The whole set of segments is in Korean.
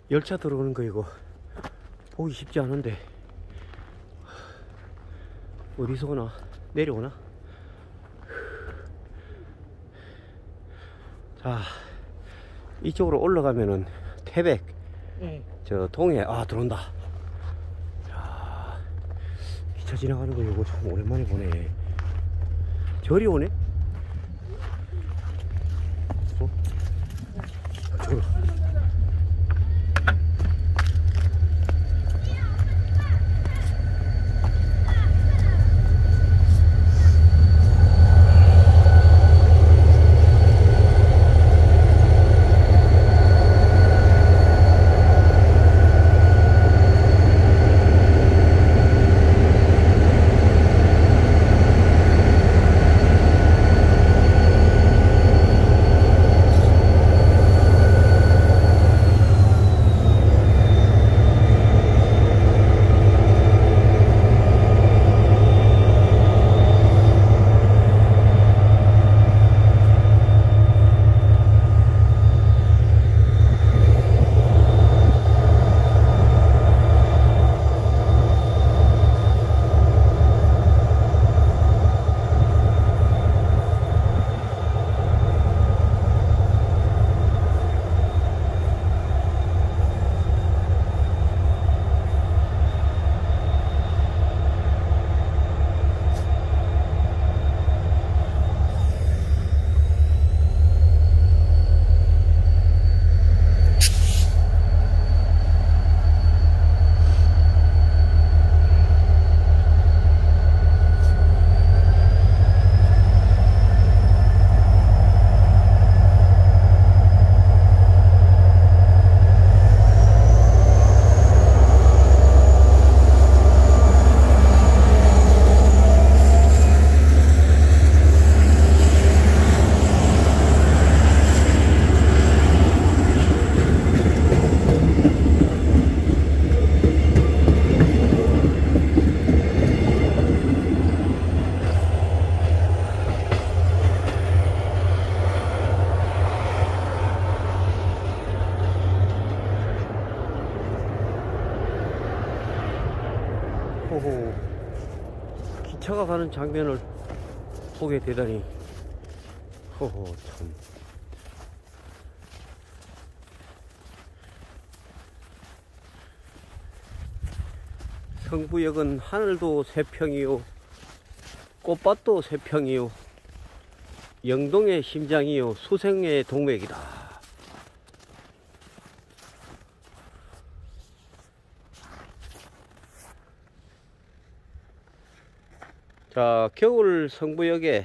열차 들어오는 거 이거 보기 쉽지 않은데 어디서 오나? 내려오나? 자, 이쪽으로 올라가면은 태백, 저 동해, 아 들어온다. 자, 기차 지나가는 거 이거 참 오랜만에 보네. 저리 오네? 어? 저리. 호호, 기차가 가는 장면을 보게 되다니. 호호, 참. 성부역은 하늘도 새평이요, 꽃밭도 새평이요, 영동의 심장이요, 수생의 동맥이다. 자, 겨울 성부역에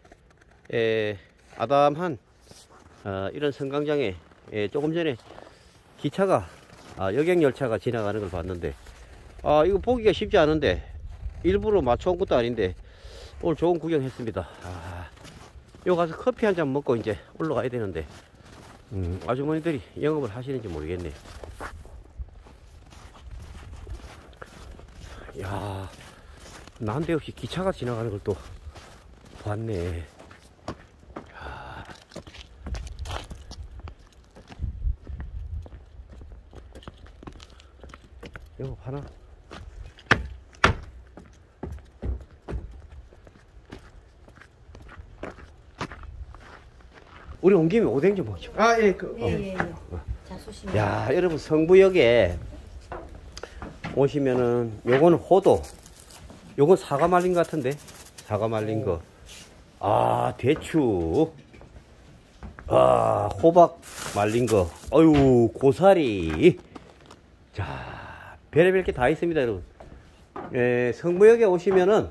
아담한 이런 성광장에 조금 전에 기차가 여객열차가 지나가는 걸 봤는데, 이거 보기가 쉽지 않은데 일부러 맞춰온 것도 아닌데 오늘 좋은 구경했습니다. 여기 가서 커피 한 잔 먹고 이제 올라가야 되는데 아주머니들이 영업을 하시는지 모르겠네. 야, 난데없이 기차가 지나가는 걸 또 봤네. 야. 이거 하나? 우리 온 김에 오뎅 좀 먹죠. 예. 예. 자, 소심히. 야, 여러분 성부역에 오시면은 요거는 호도, 요건 사과 말린 것 같은데, 사과 말린 거. 대추. 호박 말린 거. 어유, 고사리. 자, 별의별 게 다 있습니다, 여러분. 성부역에 오시면은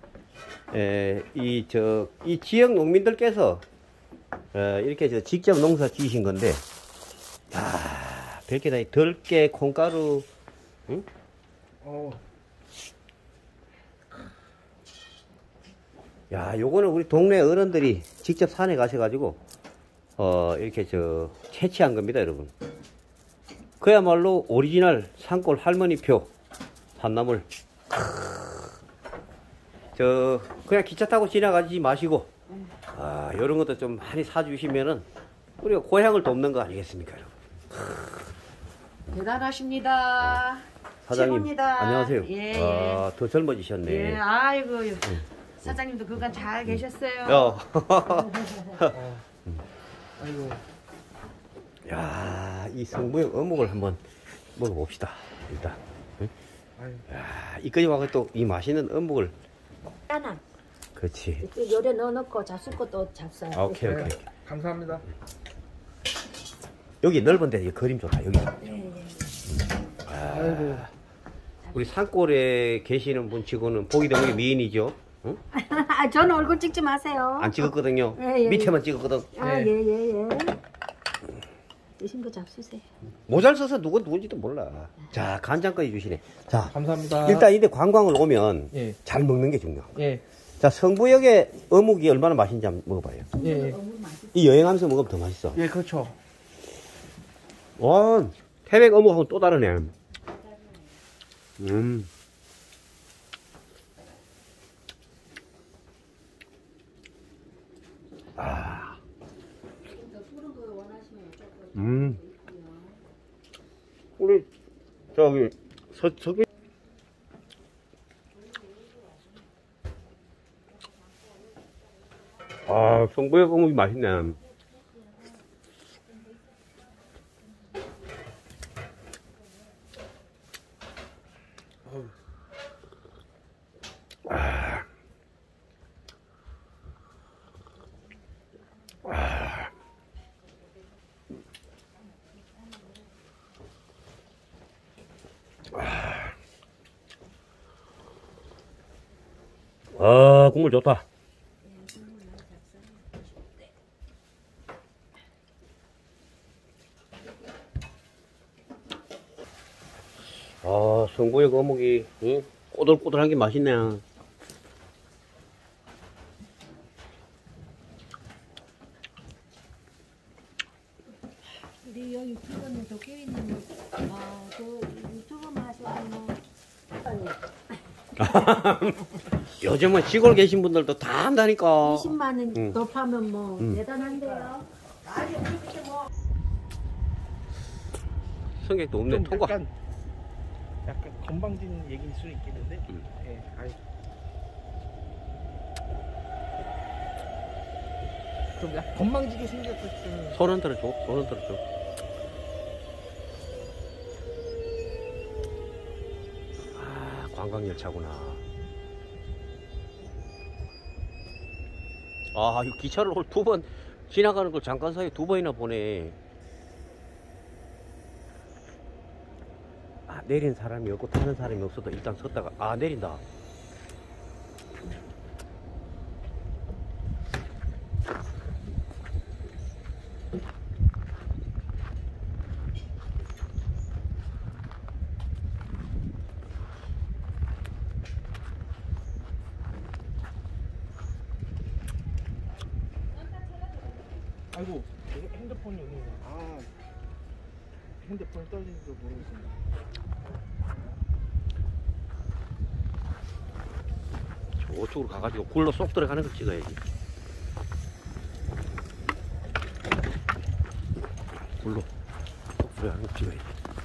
이 지역 농민들께서 이렇게 직접 농사 지으신 건데, 별게 다 들깨, 콩가루, 응? 야, 요거는 우리 동네 어른들이 직접 산에 가셔가지고 이렇게 채취한 겁니다, 여러분. 그야말로 오리지널 산골 할머니표 산나물. 그냥 기차 타고 지나가지 마시고 요런 것도 좀 많이 사주시면은 우리가 고향을 돕는 거 아니겠습니까, 여러분. 대단하십니다. 사장님, 최고입니다. 안녕하세요. 예, 아, 더 젊어지셨네. 예, 아이고 사장님도 그간 잘 계셨어요. 야. 아이고. 야, 이 성부역 어묵을 한번 먹어봅시다. 일단. 응? 아유. 야, 이까지 와서 또 이 맛있는 어묵을. 짜나. 그렇지. 또 요래 넣어놓고 잡술 것도 잡숴요. 아, 오케이. 네, 감사합니다. 여기 넓은데 그림 좋다. 여기. 아이고. 우리 산골에 계시는 분 치고는 보기 드문 게 미인이죠. 응? 아, 저는 얼굴 찍지 마세요. 안 찍었거든요. 예, 예, 밑에만 찍었거든. 아, 네. 예. 드신 거 잡수세요. 모자를 써서 누군지도 몰라. 자, 간장까지 주시네. 자, 감사합니다. 일단 이때 관광을 오면 예. 잘 먹는 게 중요하고. 예. 자, 성부역의 어묵이 얼마나 맛있는지 한번 먹어봐요. 예. 이 여행하면서 먹으면 더 맛있어. 예, 그렇죠. 와, 태백 어묵하고 또 다르네. 아. 우리, 저기, 저기. 아, 성부역 어묵이 맛있네. 아, 국물 좋다. 아, 성부역 어묵이, 응? 꼬들꼬들한 게 맛있네. 우리 여기 유튜브는 도깨비님, 그 유튜브 마시고 요즘은 시골 계신 분들도 다 한다니까. 20만 원 응. 높하면 뭐 대단한데요. 성격도 없네. 좀 통과. 약간 건방진 얘기일 수 있겠는데. 예. 아이. 좀 약간 건방지게 생겼을 때. 손 흔들어줘. 손 흔들어줘. 아, 관광열차구나. 아, 이 기차를 오늘 2번 지나가는 걸 잠깐 사이에 2번이나 보네. 아, 내리는 사람이 없고 타는 사람이 없어도 일단 섰다가, 아, 내린다. 아이고, 핸드폰이 여기 있네. 아. 핸드폰이 떨어진지도 모르겠습니다. 저쪽으로 가가지고 굴로 쏙 들어가는 걸 찍어야지. 굴로 쏙 들어가는 걸 찍어야지.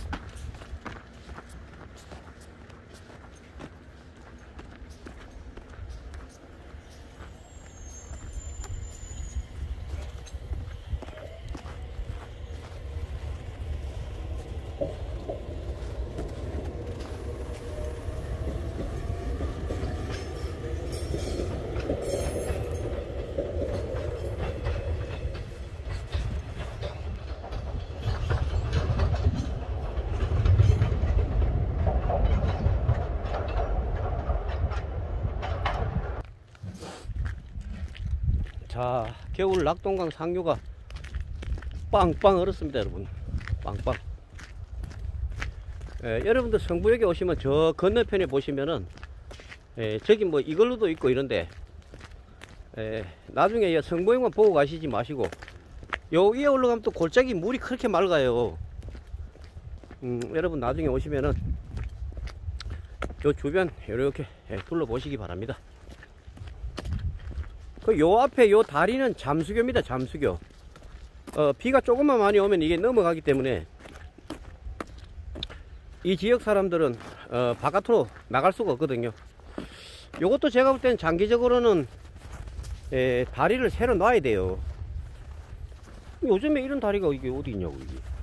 자, 겨울 낙동강 상류가 빵빵 얼었습니다, 여러분. 빵빵. 여러분들 성부역에 오시면 저 건너편에 보시면은 저기 뭐 이걸로도 있고 이런데 나중에 성부역만 보고 가시지 마시고 요 위에 올라가면 또 골짜기 물이 그렇게 맑아요. 여러분 나중에 오시면은 요 주변 이렇게 둘러보시기 바랍니다. 요 앞에 요 다리는 잠수교입니다. 잠수교. 비가 조금만 많이 오면 이게 넘어가기 때문에 이 지역 사람들은 바깥으로 나갈 수가 없거든요. 요것도 제가 볼 때는 장기적으로는 다리를 새로 놔야 돼요. 요즘에 이런 다리가 이게 어디 있냐고 이게.